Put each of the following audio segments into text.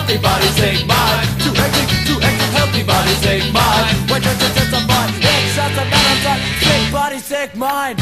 healthy body, sick mind. Too hectic, healthy body, sick mind. When you're just a mind, it's just a matter of time. Sick body, sick mind.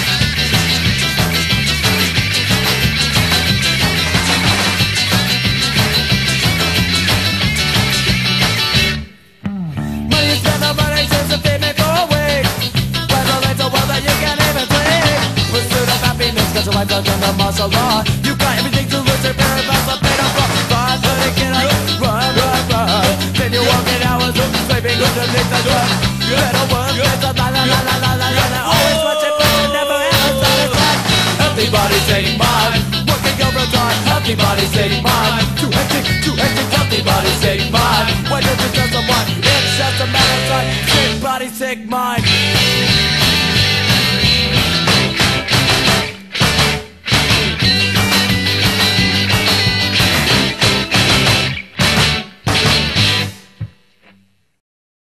Money spent on money just to feed me for a week. When the little world that you can't even blink. Pursuit of happiness, cause your life's under martial law. You got everything to lose, your very best, a bit of rock. Run, but it can run. Then you're walking hours, sleeping underneath the drug. You better work, better la. Always watching, but you never ever satisfied. Healthy body, sick mind. Working overtime, healthy body, sick mind. Too hectic, healthy body, sick mind. When you're just a one, it's just a matter of time. Sick body, sick mind.